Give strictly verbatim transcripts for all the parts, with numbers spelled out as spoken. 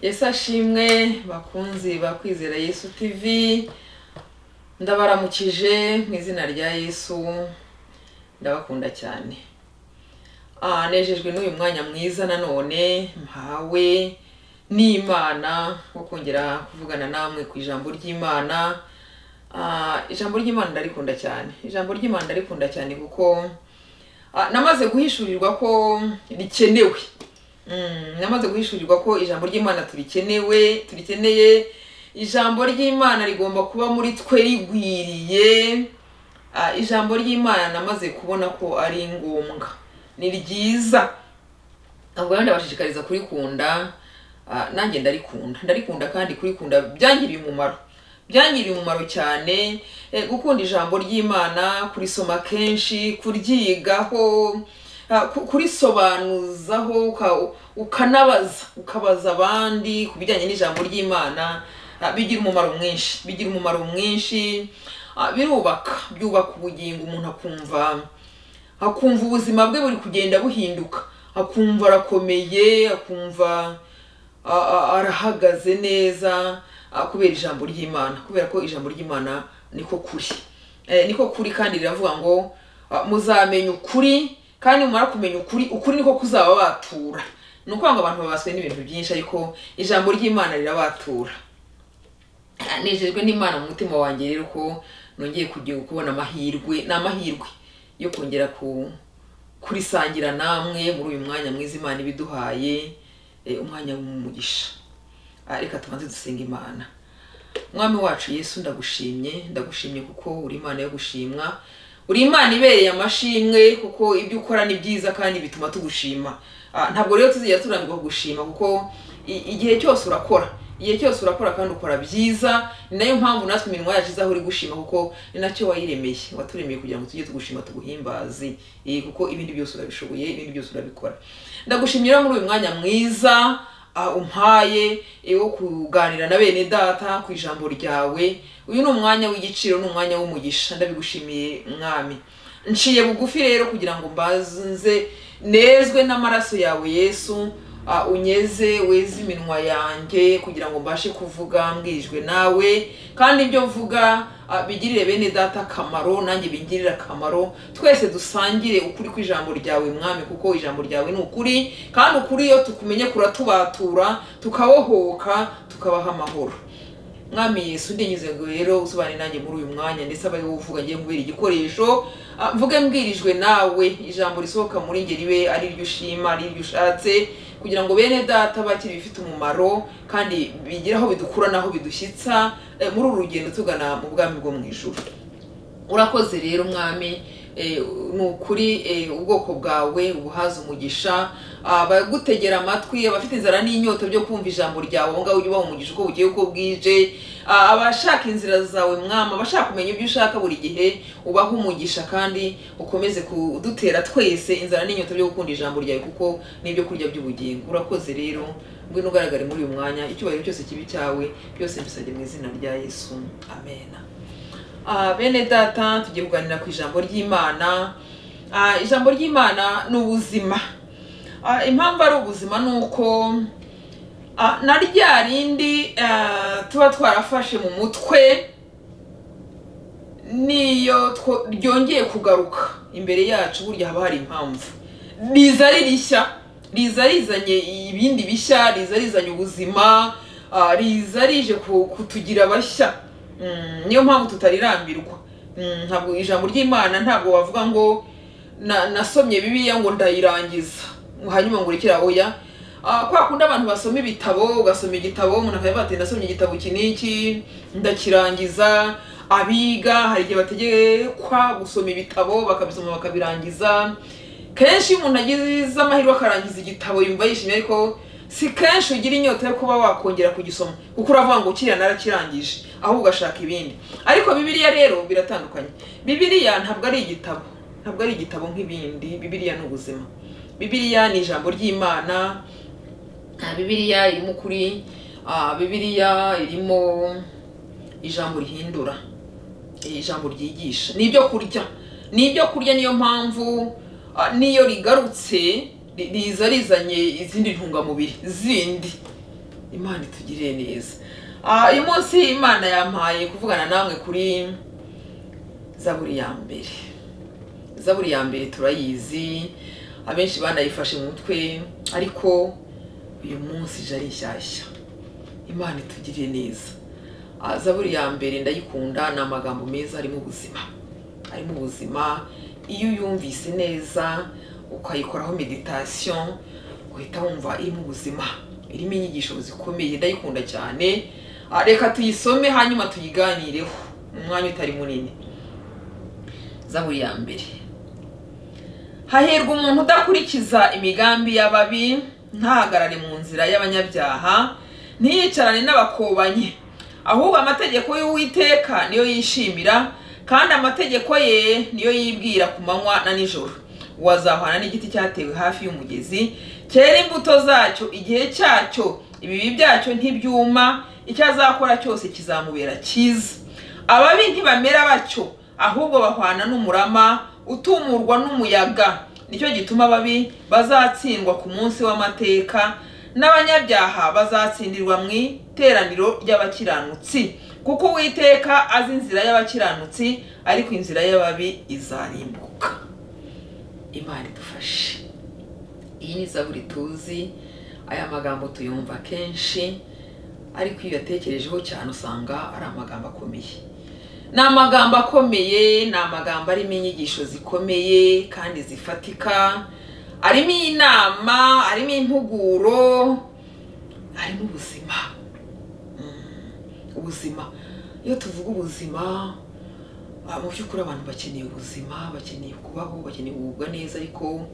Yesu ashimwe bakunzi bakwizera Yesu T V, ndabaramukije mu izina rya Yesu, ndabakunda cyane. Ah nejejwe n'uyu mwanya mwiza nanone mpawe n'Imana wo kongera kuvugana namwe ku ijambo ry'Imana. Ah ijambo ry'Imana ndarikunda cyane. Ijambo ry'Imana ndarikunda cyane kuko ah namaze guhishurirwa ko rikenewe. Mm, namaze guhishurirwa ko ijambo ry'Imana turikenewe, turikeneye. Ijambo ry'Imana rigomba kuba muri twe rigwiriye. Ah ijambo ry'Imana namaze kubona ko ari ngombwa, ni ryiza. Ntabwo ndabashishikariza kurikunda, ah nanjye ndarikunda. Ndarikunda kandi kurikunda byangiriye umumaro. Byangiriye umumaro cyane eh, gukunda ijambo ry'Imana, kurisoma kenshi, kuryigaho, kurisobanuzaho, ukanabaza ukabaza abandi kubijyanye n'ijambo ry'Imana. Bigira umumaro mwinshi, bigira umumaro mwinshi, birubaka, byubaka ubugingo. Umuntu akumva akumva ubuzima bwe buri kugenda buhinduka, akumva arakomeye, akumva arahagaze neza kubera ijambo ry'Imana, kubera ko ijambo ry'Imana niko kuri. Eh niko kuri kandi riravuga ngo muzamenya ukuri, kandi mumara kumenya ukuri, ukuri niko kuzaba batura. Nuko ngo abantu babaswe n'ibintu byinshi, ariko ijambo ry'Imana rirabatura. Nejejwe n'Imana mu mutima wanjye rero ko nongeye kugiye kubona amahirwe, n'amahirwe yo kongera ku kurisangira namwe muri uyu mwanya mwiza Imana ibiduhaye, umwanya w'umugisha. Reka tubanze dusenga Imana. Mwami wacu Yesu, ndagushimye, ndagushimye kuko uri Imana yo gushimwa. Uri Imana ibereye amashimwe kuko ibyo ukora ni byiza kandi bituma tugushima. Ntabwo rero tuzijya turambirwa kugushima kuko igihe cyose urakora, igihe cyose urakora kandi ukora byiza. Ni nayo mpamvu natwe iminwa yacu izaho uri gushima kuko ni nacyo wayiremeye, waturemeye kugira ngo tujye tugushima tuguhimbaze, kuko ibindi byose urabishoboye, ibindi byose urabikora. Ndagushimira muri uyu mwanya mwiza umpaye wo kuganira na bene data ku ijambo ryawe. Uyu ni umwanya w'igiciro, ni umwanya w'umugisha. Ndabigushimiye Mwami. Nciye bugufi rero kugira ngo mbaze nezwe n'amaraso yawe Yesu. Uh, unyeze weze iminwa yanjye kugira ngo mbashe kuvuga mbwijwe nawe, kandi ibyo mvuga uh, bigirire bene data akamaro, nanjye bingirira akamaro. Twese dusangire ukuri kw'ijambo ryawe Mwami, kuko ijambo ryawe ni ukuri, kandi ukuri iyo tukumenye kuratubatura, tukabohoka, tukabaha amahoro. Mwami Yesu, ndinyuze ngo rero usobanire nanjye muri uyu mwanya, ndetse abaye uvuga ngiye kubera igikoresho, uh, mvuge mbwirijwe nawe, ijambo risohoka muri nge ribe ari ryo ushima, ari ryo ushatse, kugira ngo bene data bakiri bifite umumaro kandi bigiraho bidukura naho bidushyitsa e, muri uru rugendo tugana mu bwami bwo mu ijuru. Urakoze rero Mwami, e, nukuri e, ubwoko bwawe ubuhaza umugisha, abagutegera amatwi, abafite inzara n'inyota byo kumva ijambo ryawe, ngaho ujye ubaha umugisha uko bugiye uko bwije. Abashaka inzira zawe Mwami, abashaka kumenya ibyo ushaka buri gihe, ubaha umugisha kandi ukomeze kudutera twese inzara n'inyota byo gukunda ijambo ryawe, kuko nibyo kurya by'ubugingo. Urakoze rero, ngwino ugaragare muri uyu mwanya, icyubahiro cyose kibi cyawe, byose mbisabye mu izina rya Yesu, amen. Ah bene data, tugiye kuganira ku ijambo ry'Imana. Ah ijambo ry'Imana ni ubuzima. Ah impamvu ari ubuzima nuko ah na rya rindi uh, tuba twarafashe mu mutwe niyo ryongeye kugaruka imbere yacu, burya haba hari impamvu. Riza ririshya, riza rizanye ibindi bishya, riza rizanye ubuzima, uh, riza rije kutugira bashya. Mm, niyo mpamvu tutarirambirwa. Mm, ntabwo ijambo ry'Imana ntabwo wavuga ngo na, nasomye Bibiliya ngo ndayirangiza hanyuma ngo rekera oya. Ah kwa kundi abantu basoma ibitabo, ugasoma igitabo umuntu akavuga ati nasomye igitabo kiniki ndakirangiza. Abiga hari igihe bategekwa gusoma ibitabo bakabisoma bakabirangiza. Kenshi umuntu agize amahirwe akarangiza igitabo yumva yishimye, ariko si kenshi ugira inyota yo kuba wakongera kugisoma kuko uravuga ngo kiriya narakirangije, aho ugashaka ibindi. Ariko Bibiliya rero biratandukanye. Bibiliya ntabwo ari igitabo, ntabwo ari igitabo nk'ibindi. Bibiliya ni ubuzima. Bibiliya ni ijambo ry'Imana. Bibiliya irimo ukuri, Bibiliya irimo ijambo rihindura, ijambo ryigisha, nibyo kurya, nibyo kurya. Niyo mpamvu niyo rigarutse riza rizanye izindi ntungamubiri zindi Imana itugirire neza. Ah, uyu munsi Imana yampaye kuvugana namwe kuri Zaburi ya mbere. Zaburi ya mbere turayizi, abenshi banayifashe mu mutwe, ariko uyu munsi ije ari nshyashya. Imana itugirire neza. Ah, Zaburi ya mbere ndayikunda, ni amagambo meza arimo ubuzima. Arimo ubuzima, iyo yumvise neza ukayikoraho meditation, uhita wumva irimo ubuzima, irimo inyigisho zikomeye, ndayikunda cyane. Ah, reka tuyisome hanyuma tuyiganireho mu mwanya utari munini. Zaburi ya mbere. Hahirwa umuntu udakurikiza imigambi y'ababi, ntahagarare mu nzira y'abanyabyaha, ntiyicarane n'abakobanyi, ahubwo amategeko y'Uwiteka niyo yishimira, kandi amategeko ye niyo yibwira ku manywa na nijoro. Wazahwana n'igiti cyatewe hafi y'umugezi, cyera imbuto zacyo igihe cyacyo, ibibi byacyo ntibyuma, icyo azakora cyose kizamubera cyiza. Ababi ntibamera batyo, ahubwo bahwana n'umurama utumurwa n'umuyaga. Nicyo gituma ababi bazatsindwa ku munsi w'amateka, n'abanyabyaha bazatsindirwa mu iteraniro ry'abakiranutsi. Kuko Uwiteka azi inzira y'abakiranutsi, ariko inzira y'ababi izarimbuka. Imana idufashe. Iyi ni Zaburi tuzi, aya magambo tuyumva kenshi, ariko iyo yatekerejeho cyane usanga ari amagambo akomeye. Ni amagambo akomeye, ni amagambo arimo inyigisho zikomeye kandi zifatika, arimo inama, arimo impuguro, arimo ubuzima. Ubuzima, iyo tuvuga ubuzima, mu by'ukuri abantu bakeneye ubuzima, bakeneye kubaho, bakeneye kugubwa neza, ariko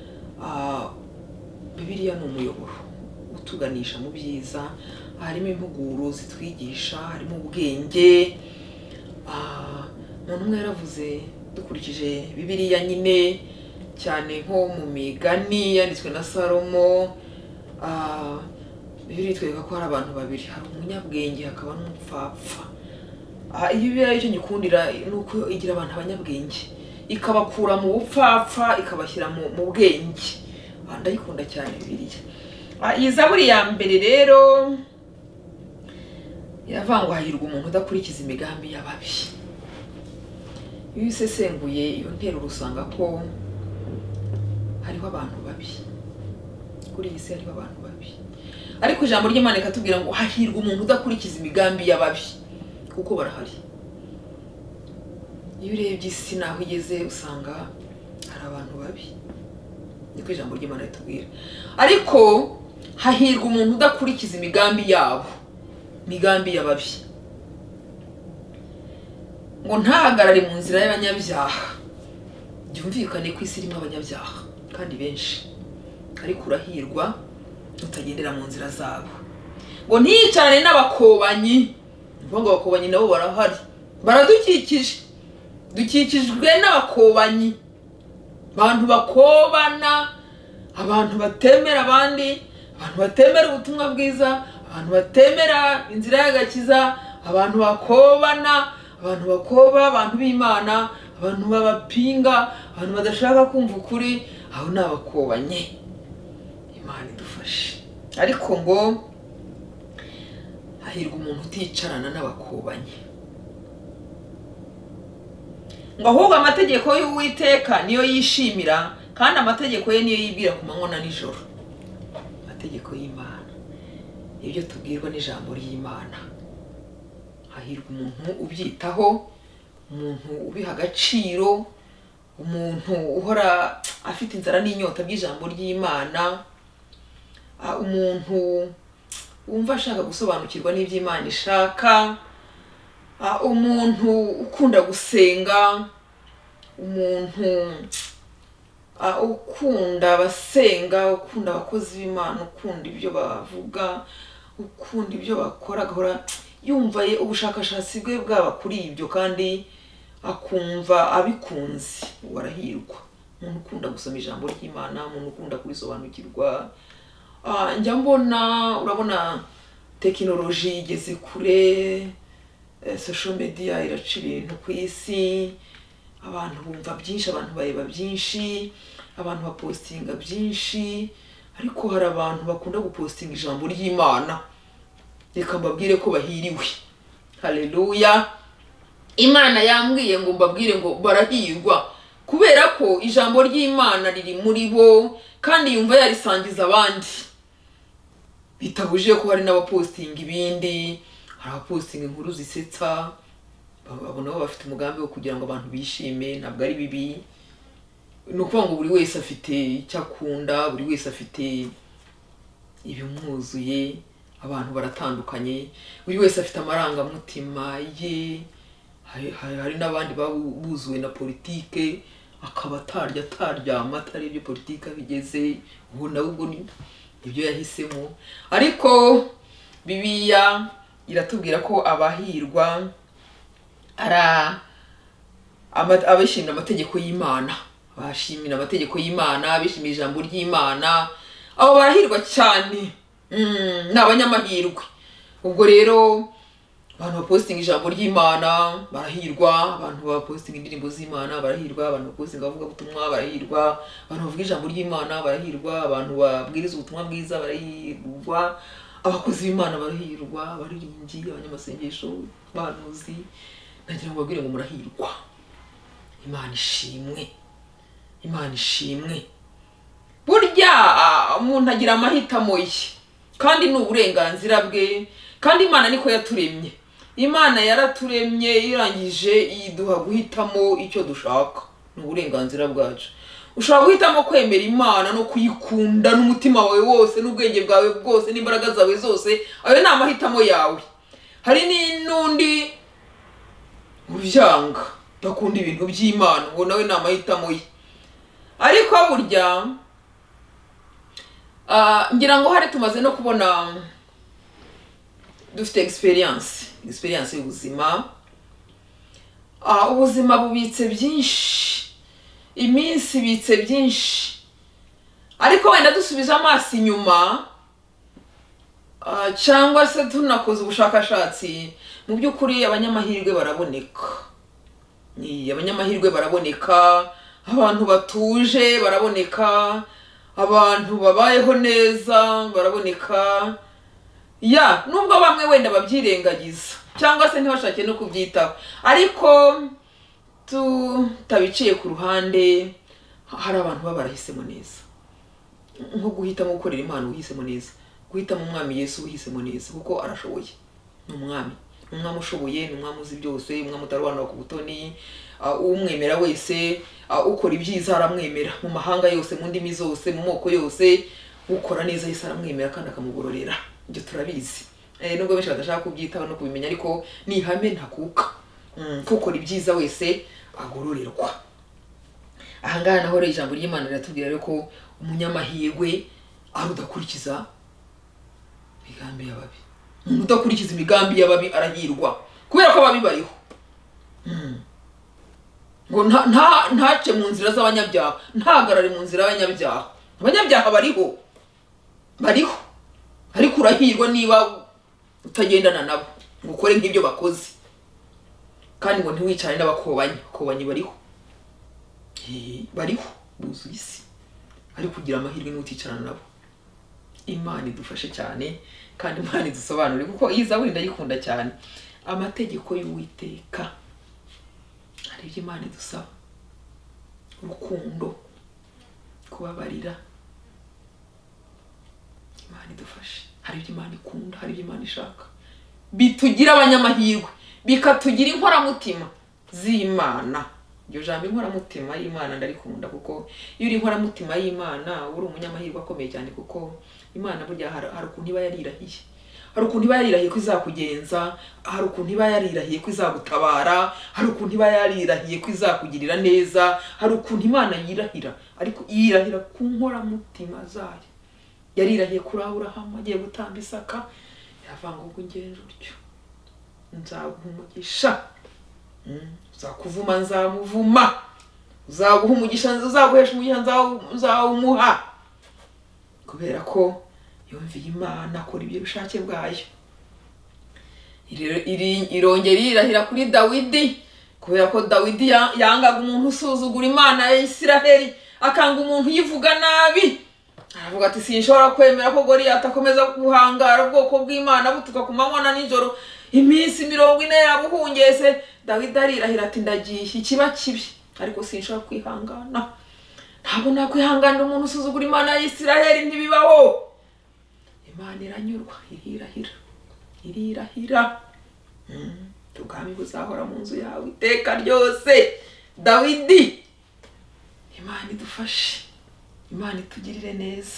Bibiliya ni umuyoboro utuganisha mu byiza. Harimo impuguro zitwigisha, harimo ubwenge. Umuntu umwe yaravuze, dukurikije Bibiliya nyine, cyane nko mu migani yanditswe na Salomo, Bibiliya itwereka ko hari abantu babiri, hari umunyabwenge hakaba n'umupfapfa. Iyo Bibiliya icyo nyikundira ni uko igira abantu abanyabwenge, ikabakura mu bupfapfa ikabashyira mu bwenge. Ndayikunda cyane Bibiliya. Iyi Zaburi ya mbere rero yavuga, hahirwa umuntu udakurikiza imigambi y'ababi. Iyo usesenguye iyo nteruro usanga ko hariho abantu babi, kuri iyi si hariho abantu babi, ariko ijambo ry'Imana rikatubwira ngo hahirwa umuntu udakurikiza imigambi y'ababi, kuko barahari. Iyo urebye isi naho igeze usanga hari abantu babi, niko ijambo ry'Imana ritubwira. Ariko hahirwa umuntu udakurikiza imigambi yabo, imigambi y'ababi, ngo ntahagarare mu nzira y'abanyabyaha. Byumvikane ko isi irimo abanyabyaha kandi benshi, ariko urahirwa utagendera mu nzira zabo. Ngo ntiyicarane n'abakobanyi, ngo abakobanyi nabo barahari, baradukikije, dukikijwe n'abakobanyi, abantu bakobana, abantu batemera abandi, abantu batemera ubutumwa bwiza, abantu batemera inzira y'agakiza, abantu bakobana, abantu bakoba abantu b'Imana, abantu babapinga, abantu badashaka kumva ukuri, aho ni abakobanye. Imana idufashe. Ariko ngo hahirwa umuntu uticarana n'abakobanye, ngo ahubwo amategeko y'Uwiteka niyo yishimira, kandi amategeko ye niyo yibwira ku manywa na nijoro. Amategeko y'Imana, ibyo tubwirwa n'ijambo ry'Imana. Hahirwa umuntu ubyitaho, umuntu ubiha agaciro, umuntu uhora afite inzara n'inyota by'ijambo ry'Imana, umuntu wumva ashaka gusobanukirwa n'iby'Imana ishaka, umuntu ukunda gusenga, umuntu ukunda abasenga, ukunda abakozi b'Imana, ukunda ibyo bavuga, ukunda ibyo bakora, agahora yumva ubushakashatsi bwe bwaba kuri ibyo kandi akumva abikunze. Warahirwa umuntu ukunda gusoma ijambo ry'Imana, umuntu ukunda kurisobanukirwa. Njya mbona, urabona tekinoloji igeze kure, social media iraca ibintu ku isi, abantu bumva byinshi, abantu bareba byinshi, abantu bapostinga byinshi, ariko hari abantu bakunda gupostinga ijambo ry'Imana. reka mbabwire ko bahiriwe. Haleluya. Imana yambwiye ngo mbabwire ngo barahirwa kubera ko ijambo ry'Imana riri muri bo kandi yumva yarisangiza abandi, bitabujije ko hari n'abapostinga ibindi, hari abapostinga inkuru zisetsa, babona bo bafite umugambi wo kugira ngo abantu bishime, ntabwo ari bibi. Nukuvuga ngo buri wese afite icyo akunda, buri wese afite ibimwuzuye, abantu baratandukanye, buri wese afite amarangamutima ye. Hari n'abandi babuzuwe na politike akaba atarya ataryama atari ibyo politike bigeze, ubu nawe ubwo ibyo yahisemo. Ariko Bibiliya iratubwira ko abahirwa ara abishimira amategeko y'Imana, bashimira amategeko y'Imana, bishimira ijambo ry'Imana, abo barahirwa cyane. Mm, n'abanyamahirwe. Ubwo rero abantu bapostinga ijambo ry'Imana barahirwa, abantu bapostinga indirimbo z'Imana barahirwa, abantu bapostinga bavuga ubutumwa barahirwa, abantu bavuga ijambo ry'Imana barahirwa, abantu babwiriza ubutumwa bwiza barahirwa, abakozi b'Imana barahirwa, abaririmbyi, abanyamasengesho, abahanuzi. Nagira ngo babwire ngo murahirwa. Imana ishimwe, Imana ishimwe. Burya umuntu agira amahitamo ye kandi ni uburenganzira bwe, kandi Imana niko yaturemye. Imana yaraturemye irangije iduha guhitamo icyo dushaka, ni uburenganzira bwacu. Ushobora guhitamo kwemera Imana no kuyikunda n'umutima wawe wose n'ubwenge bwawe bwose n'imbaraga zawe zose, ayo ni amahitamo yawe. Hari n'undi ubyanga bakunda ibintu by'Imana, ngo nawe ni amahitamo ye. Ariko burya Uh, ngira ngo hari tumaze no kubona dufite experience experience y'ubuzima. Uh, ubuzima bubitse byinshi, iminsi bitse byinshi, ariko wenda dusubiza amaso inyuma uh, cyangwa se tunakoze ubushakashatsi, mu by'ukuri abanyamahirwe baraboneka. Ni abanyamahirwe baraboneka, abantu batuje baraboneka, abantu babayeho neza baraboneka. Ya, nubwo bamwe wenda babyirengagiza cyangwa se ntibashake no kubyitaho, ariko tutabiciye ku ruhande, hari abantu baba barahisemo neza. Nko guhitamo gukorera Imana uhisemo neza, guhitamo umwami Yesu uhisemo neza, kuko arashoboye. Ni umwami, ni umwami ushoboye, ni umwami uzi byose, umwami utarobanura ku butoni. Uh, umwemera wese uh, ukora ibyiza aramwemera, mu mahanga yose, mu ndimi zose, mu moko yose, ukora neza Yesu aramwemera kandi akamugororera. Ibyo turabizi. Eh, nubwo benshi badashaka kubyitaho no kubimenya, ariko ni ihame ntakuka. Mm, ukora ibyiza wese agororerwa. Aha ngaha naho rero ijambo ry'Imana riratubwira rero ko umunyamahirwe ari udakurikiza imigambi y'ababi. Umuntu udakurikiza imigambi y'ababi arahirwa, kubera ko ababi bariho. Mm. Ngo nta nta ntace mu nzira z'abanyabyaha, ntagarare mu nzira y'abanyabyaha. Abanyabyaha bariho, bariho, ariko urahirwa niba utagendana nabo, ngo ukore nk'ibyo bakoze. Kandi ngo ntiwicane n'abakobanyi, abakobanyi bariho. Eh, bariho buzuye isi, ari kugira amahirwe n'uticarana nabo. Imana idufashe cyane kandi Imana idusobanurire, kuko iyi Zaburi ndayikunda cyane. Amategeko y'Uwiteka, hari ibyo Imana idusaba: urukundo, kubabarira. Imana idufashe. Hari ibyo Imana ikunda, hari ibyo Imana ishaka, bitugira abanyamahirwe, bikatugira inkoramutima z'Imana. Iryo jambo inkoramutima y'Imana ndarikunda, kuko iyo uri inkoramutima y'Imana uri umunyamahirwe akomeye cyane, kuko Imana burya hari ukuntu iba yarirahiye, hari ukuntu iba yarirahiye ko izakugenza, hari ukuntu iba yarirahiye ko izagutabara, hari ukuntu iba yarirahiye ko izakugirira neza, hari ukuntu Imana yirahira, ariko yirahira ku nkoramutima zayo. Yarirahiye kuri Aburahamu agiye gutamba Isaka, yavanga ubwo ngenje utyo, nzaguha umugisha, uzakuvuma nzamuvuma, uzaguha umugisha uzaguhesha umugisha nzawumuha, kubera ko yumviye Imana akora ibyo bishake bwayo. Irongera irahira kuri Dawidi, kubera ko Dawidi yangaga umuntu usuzugura Imana ya Isiraheli, akanga umuntu yivuga nabi, aravuga ati sinshobora kwemera ko Goliyati akomeza guhangara ubwoko bw'Imana butuka ku manywa na nijoro iminsi mirongo ine yabuhungese. Dawidi arirahira ati ndagiye ikiba kibi ariko sinshobora kwihangana, ntabwo nakwihanganira umuntu usuzugura Imana ya Isiraheli, ntibibaho. Imana iranyurwa, irirahira irirahira ubwami buzahora mu nzu yawe iteka ryose. Dawidi, Imana idufashe, Imana itugirire neza.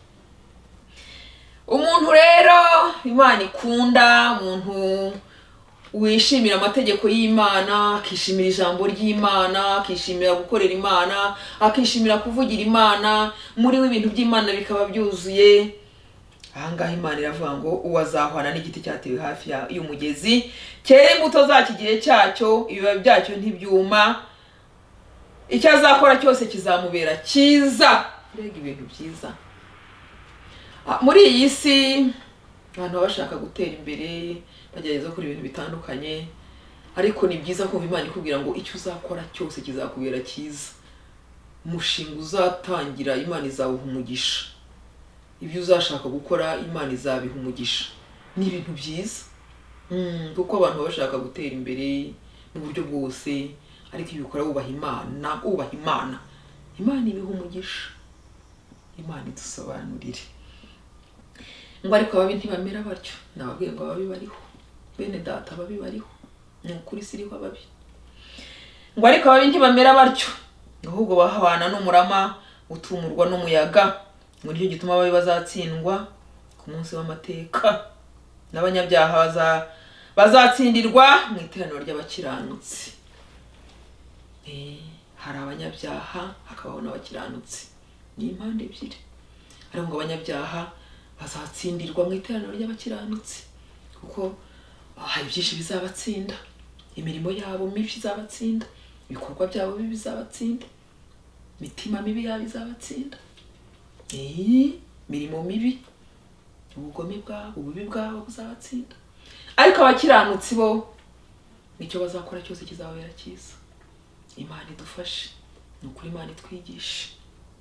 Umuntu rero Imana ikunda, umuntu wishimira amategeko y'Imana, akishimira ijambo ry'Imana, akishimira gukorera Imana, akishimira kuvugira Imana, muri we ibintu by'Imana bikaba byuzuye. Ahangaha Imana iravuga ngo uwazahwana n'igiti cyatewe hafi y'umugezi cyera imbuto zacyo igihe cyacyo, ibibabi byacyo ntibyuma, icyo azakora cyose kizamubera cyiza. Mbega ibintu byiza. Muri iyi si abantu baba bashaka gutera imbere, bagerageza gukora ibintu bitandukanye, ariko ni byiza kumva Imana ikubwira ngo icyo uzakora cyose kizakubera cyiza. Umushinga uzatangira Imana izawuha umugisha, ibyo uzashaka gukora Imana izabiha umugisha. Ni ibintu byiza kuko abantu baba bashaka gutera imbere mu buryo bwose, ariko iyo ukora wubaha Imana, wubaha Imana, Imana ibiha umugisha. Imana idusobanurire. Ngo ariko ababi ntibamera batyo, nababwiye ngo ababi bariho, bene data ababi bariho, ni ukuri siriho ababi. Ngo ariko ababi ntibamera batyo, ahubwo bahwana n'umurama utumurwa n'umuyaga. Ngo nicyo gituma ababi bazatsindwa ku munsi w'amateka, n'abanyabyaha bazatsindirwa mu iteraniro ry'abakiranutsi. Eh, hari abanyabyaha hakabaho n'abakiranutsi, ni impande ebyiri. Ariko ngo abanyabyaha bazatsindirwa mu iteraniro ry'abakiranutsi kuko hari byinshi bizabatsinda, imirimo yabo mibi izabatsinda, ibikorwa byabo bibi bizabatsinda, imitima mibi yabo izabatsinda. Eh, mirimo mibi, ubugome bwabo, ububi bwabo buzabatsinda. Ariko abakiranutsi bo nicyo bazakora cyose kizabera cyiza. Imana idufashe, nukuri Imana itwigishe.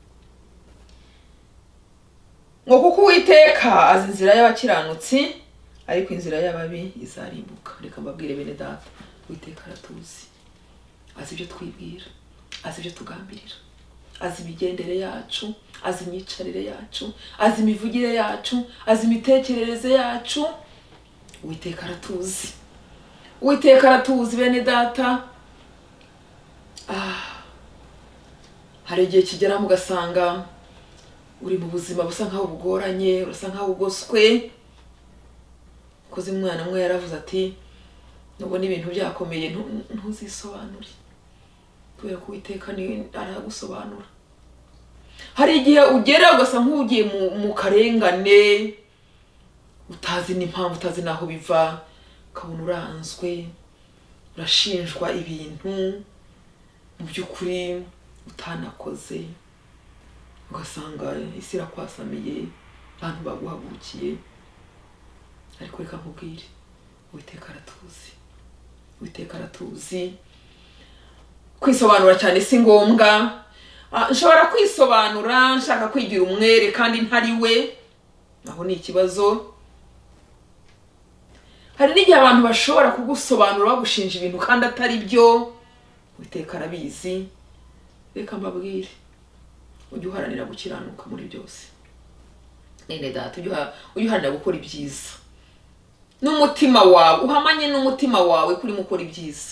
Ngo kuko Uwiteka azi inzira y'abakiranutsi, ariko inzira y'ababi izarimbuka. Reka mbabwire bene data, Uwiteka aratuzi, azi ibyo twibwira, azi ibyo tugambirira, azi imigendere yacu, azi imyicarire yacu, azi imivugire yacu, azi imitekerereze yacu. Uwiteka aratuzi, Uwiteka aratuzi bene data. Ah, hari igihe kigera mugasanga uri mu buzima busa nkaho bugoranye, urasa nkaho ugoswe. Koze umwana umwe yaravuze ati nubwo n'ibintu byakomeye ntuzisobanure, kubera ko Uwiteka ni aragusobanura. Hari igihe ugera ugasa nk'ugiye mu karengane, utazi n'impamvu, utazi naho biva, ukabona uranzwe, urashinjwa ibintu mu by'ukuri utanakoze, ugasanga isi irakwasamiye, abantu baguhagurukiye. Ariko reka nkubwire, Uwiteka aratuzi, Uwiteka aratuzi. Kwisobanura cyane si ngombwa. Nshobora kwisobanura nshaka kwigira umwere kandi ntari we, aho ni ikibazo. Hari n'igihe abantu bashobora kugusobanura bagushinja ibintu kandi atari byo, Uwiteka arabizi. Reka mbabwire, ujye uharanira gukiranuka muri byose. Nene data, ujye uharanira gukora ibyiza n'umutima wawe, uhamanye n'umutima wawe kuri mukora ibyiza.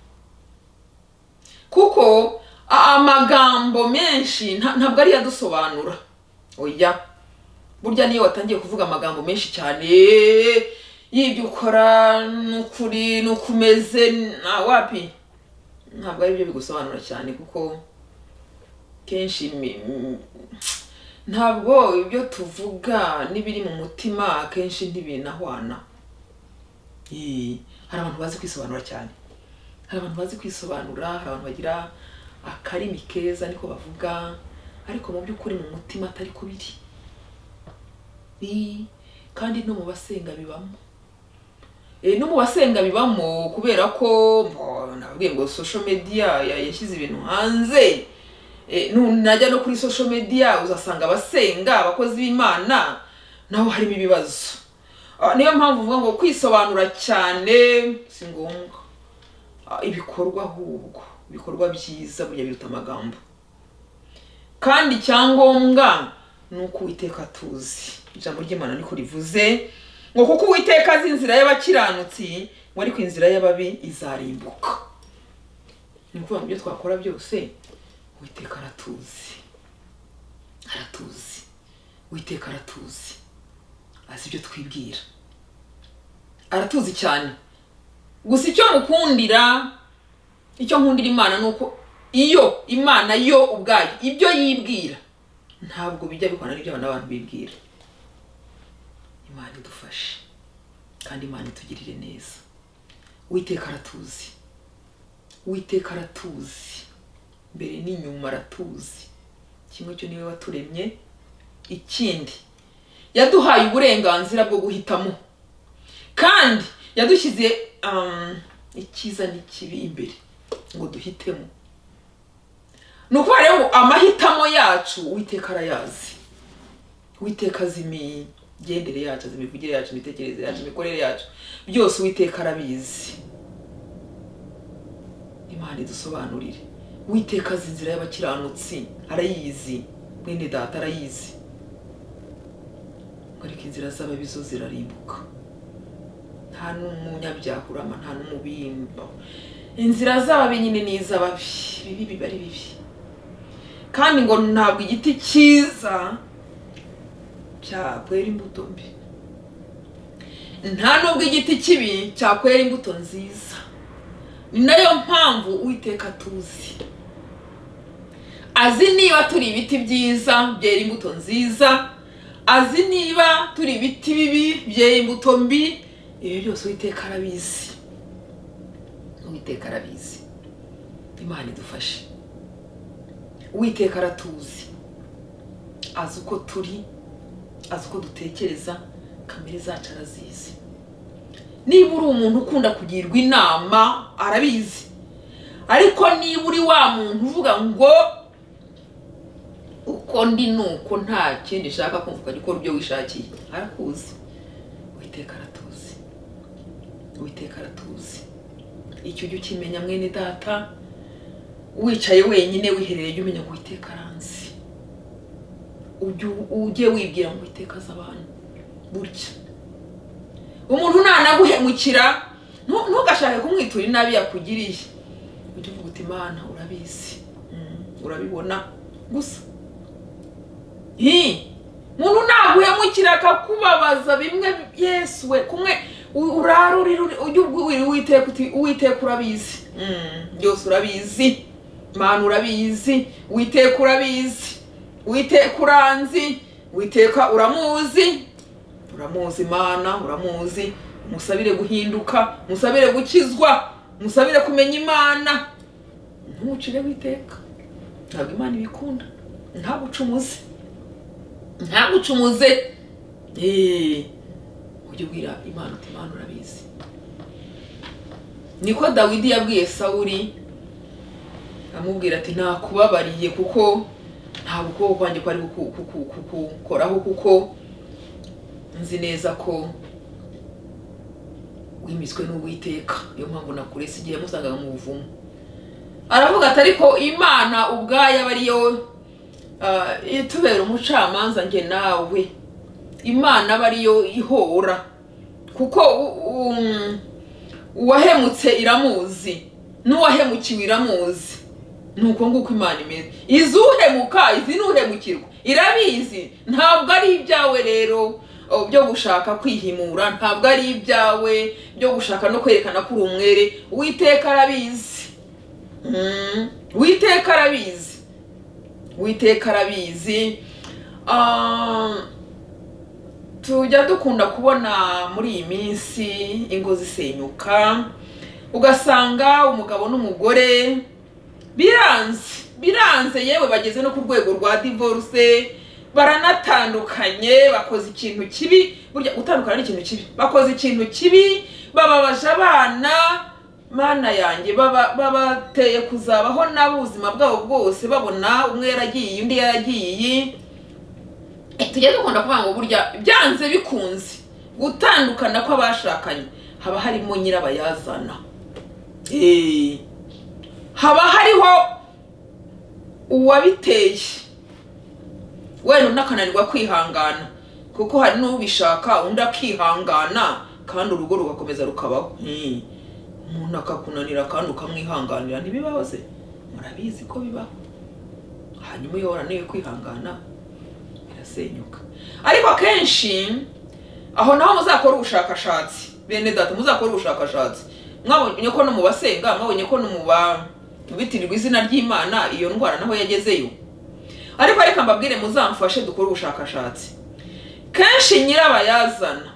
Kuko amagambo menshi ntabwo ari yadusobanura. Oya, burya niyo watangiye kuvuga amagambo menshi cyane y'ibyo ukora n'ukuri n'ukumeze na wapi, ntabwo ari byo bigusobanura cyane, kuko kenshi ntabwo ibyo tuvuga n'ibiri mu mutima kenshi ntibinahwana. Hari abantu bazi kwisobanura cyane, hari abantu bazi kwisobanura, hari abantu bagira akarimi keza niko bavuga, ariko mu by'ukuri mu mutima atari ko biri. Kandi no mu basenga bibamo, no mu basenga bibamo, kubera ko nabwiye ngo social media yashyize ibintu hanze. najya no kuri social media uzasanga abasenga abakozi b'Imana naho harimo ibibazo. Niyo mpamvu uvuga ngo kwisobanura cyane si ngombwa. Ibikorwa ahubwo ibikorwa byiza burya biruta amagambo. Kandi cyangombwa nuko Uwiteka tuzi. Ijambo ry'Imana niko rivuze ngo kuko Uwiteka azi inzira y'abakiranutsi ngo ariko inzira y'ababi izarimbuka. Ni ukuvuga ngo ibyo twakora byose Uwiteka aratuzi. Aratuzi. Uwiteka aratuzi. Azi ibyo twibwira. Aratuzi cyane. Gusa icyo mukundira, icyo nkundira Imana nuko iyo Imana yo ubwayo ibyo yibwira ntabwo bijya bikwana n'ibyo abantu bibwira. Imana idufashe kandi Imana itugirire neza. Uwiteka aratuzi. Uwiteka aratuzi. Mbere n'inyuma aratuzi. Kimwe cyo niwe waturemye. Ikindi yaduhaye uburenganzira bwo guhitamo. Kandi yadushyize um, ikiza n'ikibi imbere ngo duhitemo. Nuko rero amahitamo yacu Uwiteka arayazi. Uwiteka azi imigendere yacu, azi imivugire yacu, imitekerereze yacu, imikorere yacu, byose Uwiteka arabizi. Imana idusobanurire. Uwiteka azi inzira y'abakiranutsi arayizi. Mwene data arayizi. Ariko inzira z'ababi zo zirarimbuka. Nta n'umunyabyaha urama, nta n'umubimba. Inzira z'ababi nyine ni iz'ababi. Bibi biba ari bibi. Kandi ngo ntabwo igiti cyiza cyakwera imbuto mbi. Nta nubwo igiti kibi cyakwera imbuto nziza. Ni nayo mpamvu Uwiteka tuzi. Azi niba turi ibiti byiza byera imbuto nziza. Azi niba turi ibiti bibi byera imbuto mbi. Ibyo byose Uwiteka arabizi. Uwiteka arabizi. Imana idufashe. Uwiteka aratuzi. Azi uko turi, azi uko dutekereza, kamere zacu arazizi. Niba uri umuntu ukunda kugirwa inama arabizi. Ariko niba uri wa muntu uvuga ngo uko ndi nuko nta kindi shaka kumvuga gikora ibyo wishakiye, arakuzi. Uwiteka aratuzi. Uwiteka aratuzi. Icyo ujye ukimenya mwene data. Wicaye wenyine wiherereye ujye umenya ngo Uwiteka aranzi. Ujye wibwira ngo Uwiteka azi abantu. Burya umuntu nanaguhemukira ntugashake kumwitura inabi yakugiriye. Ujye uvuga uti Imana urabizi. Urabibona gusa. Hi muntu naguhemukira akakubabaza bimwe Yesu we kumwe uraruri ujye ubwira Uwiteka uti Uwiteka urabizi. Byose urabizi. Imana urabizi. Uwiteka urabizi. Uwiteka uranzi. Uwiteka uramuzi. Uramuzi Imana uramuzi. Musabire guhinduka, musabire gukizwa, musabire kumenya Imana. Ntucire Uwiteka. Ntabwo Imana ibikunda. Ntagucumuze. Ntagucumuze. Eh ujye ubwira Imana uti Imana urabizi. Niko Dawidi yabwiye Sawuli amubwira ati nakubabariye kuko nta bukoko kwanjye kwari kukoraho kuko nzi neza ko wimiswe n'Uwiteka. Niyo mpamvu nakurese igihe musangaga mu buvumo. Aravuga ati ariko Imana ubwayo abariyo itubera umucamanza nge nawe. Imana abariyo ihora kuko uwahemutse iramuzi n'uwahemukiwe iramuzi. Nuko nguko Imana imeze. Izuhemuka izi nuhemukirwa irabizi. Ntabwo ari ibyawe rero byo gushaka kwihimura. Ntabwo ari ibyawe byo gushaka no kwerekana ko uri umwere. Uwiteka arabizi. Uwiteka arabizi. Uwiteka arabizi. Tujya dukunda kubona muri iyi minsi ingo zisenyuka. Ugasanga umugabo n'umugore biranze biranze yewe bageze no ku rwego rwa divorce. Baranatandukanye bakoze ikintu kibi. Burya gutandukana ni ikintu kibi. Bakoze ikintu kibi bababaje abana mana yanjye baba babateye kuzabaho n'abuzima bwabo bwose babona umwe yaragiye undi yaragiye. Tujye dukunda kuvuga ngo burya byanze bikunze gutandukana kw'abashakanye haba harimo nyirabayazana. Eh haba hariho uwabiteye wenda unakananirwa kwihangana, kuko hari n'ubishaka undi akihangana kandi urugo rugakomeza rukabaho. Umuntu akakunanira kandi ukamwihanganira, ntibibaho se? Murabizi ko bibaho. Hanyuma iyo waraniwe kwihangana birasenyuka. Ariko kenshi aho naho muzakora ubushakashatsi, bene data muzakora ubushakashatsi, mwabonye ko no mu basenga, mwabonye ko no mu ba bitirirwa izina ry'Imana iyo ndwara naho yagezeyo. Ariko ariko mbabwire muzamfashe dukora ubushakashatsi. Kenshi nyirabayazana,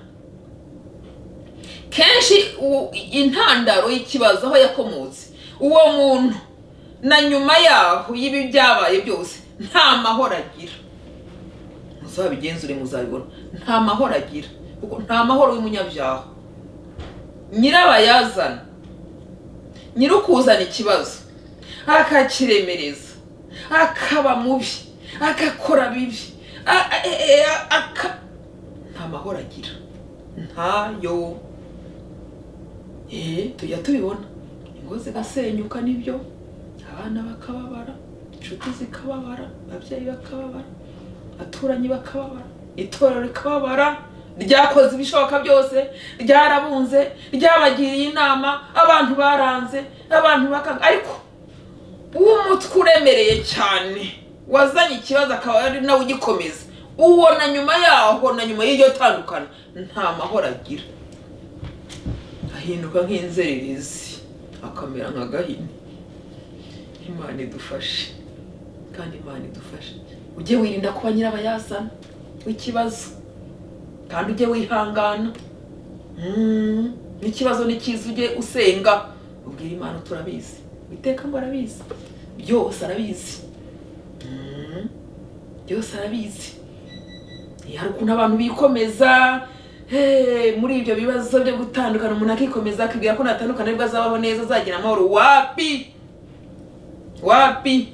kenshi intandaro y'ikibazo aho yakomotse, uwo muntu na nyuma yaho y'ibi byabaye byose nta mahoro agira. Muzabigenzure muzabibona, nta mahoro agira, kuko nta mahoro y'umunyabyaha. Nyirabayazana, nyirukuzana ikibazo akakiremereza, akaba mubi, agakora bibi, nta mahoro agira, ntayo. Eh tujya tubibona, ingo zigasenyuka nibyo, abana bakababara, inshuti zikababara, ababyeyi bakababara, aturanyi bakababara, itorero rikababara, ryakoze ibishoboka byose, ryarabunze, ryabagiriye inama, abantu baranze, abantu bakanga. Ariko umutwe uremereye cyane wazanye ikibazo akaba ari nawe ugikomeza, uwo na nyuma yaho na nyuma y'iryo tandukana nta mahoro agira, ahinduka nk'inzererezi, akamera nka gahini. Imana idufashe, kandi Imana idufashe. Ujye wirinda kuba nyirabayazana w'ikibazo, kandi ujye wihangana. Mm, n'ikibazo nikiza ujye usenga, ubwira Imana turabizi, Uwiteka ngo arabizi, byose arabizi. Mm, byose arabizi. Hari ukuntu abantu bikomeza Hey, muri ibyo bibazo byo gutandukana, umuntu akikomeza akibwira ko natandukana nibwo azabaho neza, azagira amahoro. Wapi wapi.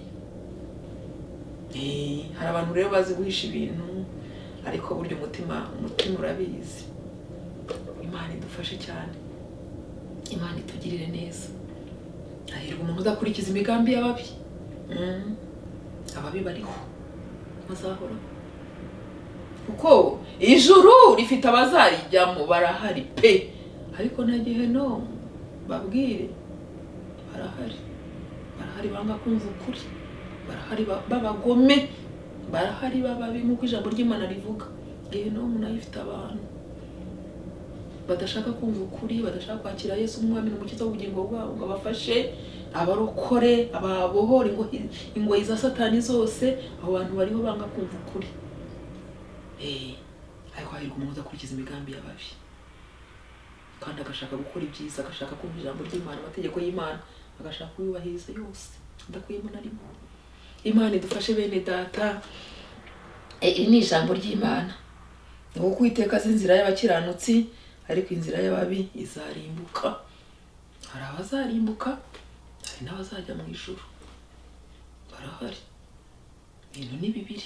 Eh hari abantu rero bazi guhisha ibintu, ariko buryo umutima umutima urabizi. Imana idufashe cyane, Imana itugirire neza. Ahirwa umuntu udakurikiza imigambi y'ababi. Mm. Ababi bariho bazahora, kuko ijuru rifite abazarijyamo, barahari pe. Ariko nta gihe no babwire, barahari barahari banga kumva ukuri, barahari babagome, barahari bababi nk'uko ijambo ry'Imana rivuga. Gihe no umuntu ayifite abantu badashaka kumva ukuri, badashaka kwakira Yesu umwami n'umukiza w'ubugingo bwabo ngo abafashe, abarokore, ababohora ingoyi za Satani zose. Abo bantu bariho banga kumva ukuri. Eh ariko hahirwa umuntu udakurikiza imigambi y'ababi, kandi agashaka gukora ibyiza, agashaka kumva ijambo ry'Imana, amategeko y'Imana, agashaka kuyubahiriza yose, ndakuyemo na rimwe. Imana idufashe bene data. Eh ni ijambo ry'Imana, ngo Uwiteka azi inzira y'abakiranutsi, ariko inzira y'ababi izarimbuka. Hari abazarimbuka, hari n'abazajya mu ijuru, barahari. Ibintu ni bibiri,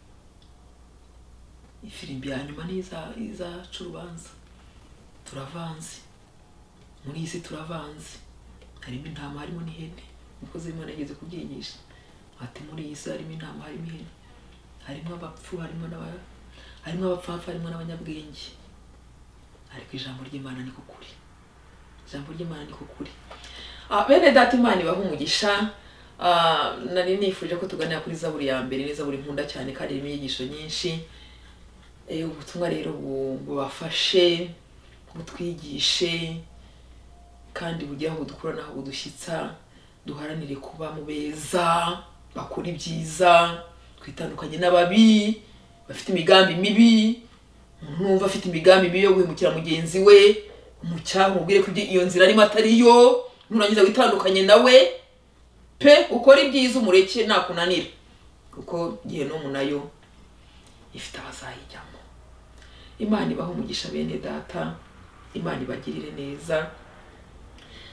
ifirimbi ya nyuma niza izaca urubanza. Turavanze muri iyi si, turavanze, harimo intama harimo n'ihene. Umukozi w'Imana yageze kubyigisha ati muri iyi si harimo intama harimo ihene, harimo abapfu, harimo n'aba harimo abapfafa, harimo n'abanyabwenge. Ariko ijambo ry'Imana niko kuri, ijambo ry'Imana niko kuri. Ah bene data, Imana ibaha umugisha. Ah nari nifuje ko tuganira kuri Zaburi ya mbere, ni Zaburi nkunda cyane kandi irimo inyigisho nyinshi. Eh ubutumwa rero bubafashe, butwigishe, kandi bugira aho dukura naho budushyitsa. Duharanire kuba mu beza, bakora ibyiza, twitandukanye n'ababi bafite imigambi mibi. Umuntu numva afite imigambi mibi yo guhemukira mugenzi we, umucyaha umubwire ko iyo nzira arimo atariyo, nurangiza witandukanye nawe pe, ukora ibyiza umureke nakunanira, kuko gihe no munayo ifite abazayijyamo. Imana ibaho umugisha bene data, Imana ibagirire neza.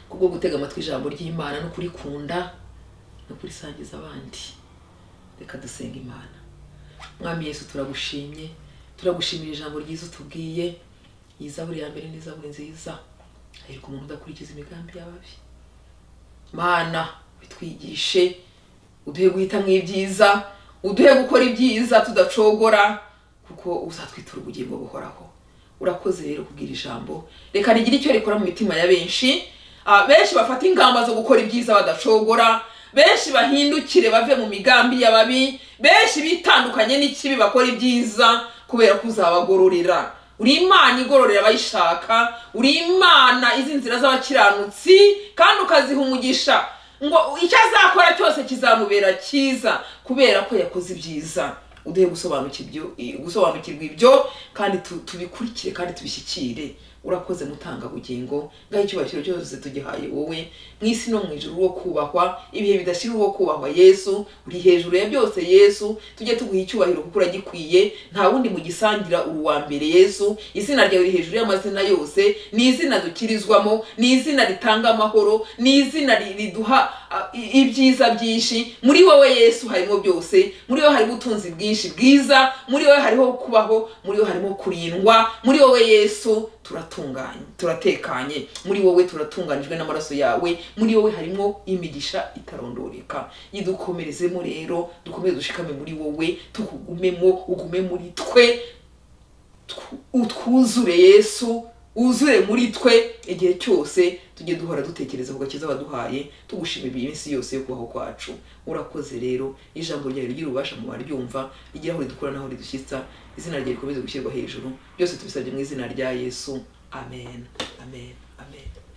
kubwo gutega amatwi ijambo ry'Imana no kurikunda no kurisangiza abandi. Reka dusenga Imana. Mwami Yesu turagushimye, turagushimira ijambo ryiza utubwiye, izaburi ya mbere n'izaburi nziza, ariko umuntu udakurikiza imigambi y'ababi. Mana bitwigishe, uduhe guhita mu ibyiza, uduhe gukora ibyiza tudacogora, kuko uzatwitura ubugingo buhoraho. Urakoze rero kubwira ijambo, reka rigira icyo rikora mu mitima ya benshi. Benshi bafata ingamba zo gukora ibyiza badacogora, benshi bahindukire bave mu migambi y'ababi, benshi bitandukanye n'ikibi bakora ibyiza kubera kuzabagororera. Uri Imana igororera abayishaka, uri Imana izi nzira z'abakiranutsi kandi ukaziha umugisha ngo icyo azakora cyose kizamubera cyiza kubera ko yakoze ibyiza. Uduhe gusobanukirwa gusobanukirwa ibyo kandi tubikurikire kandi tubishyikire. Urakoze mutanga bugingo, ngaho icyubahiro cyose tugihaye wowe mwisi no mwijuru wo kubahwa, ibihe bidashira wo kubahwa Yesu. Uri hejuru ya byose Yesu, tujye tuguha icyubahiro kuko uragikwiye, nta wundi mu gisangira uri wa mbere Yesu. Izina ryawe uri hejuru y'amazina yose, ni izina dukirizwamo, ni izina ritanga amahoro, ni izina riduha ibyiza byinshi. Muri wowe Yesu harimo byose, muri wowe harimo ubutunzi bwinshi bwiza, muri wowe hariho kubaho, muri wowe harimo kurindwa, muri wowe Yesu turatunganye turatekanye, muri wowe turatunganijwe n'amaraso yawe, muri wowe harimo imigisha itarondoreka. Yidukomerezemo rero, dukomeze dushikame muri wowe, tukugumemo, ugume muri twe, utwuzure Yesu, uzure muri twe igihe cyose. Tujye duhora dutekereza ku gakiza baduhaye, tugushimira iminsi yose yo kubaho kwacu. Urakoze rero, ijambo ryawe rigira ububasha mu baryumva, rigira aho ridukura naho ridushyitsa. Izina ryawe rikomeze gushyirwa hejuru, byose tubisabye mu izina rya Yesu. Amen, amen, amen.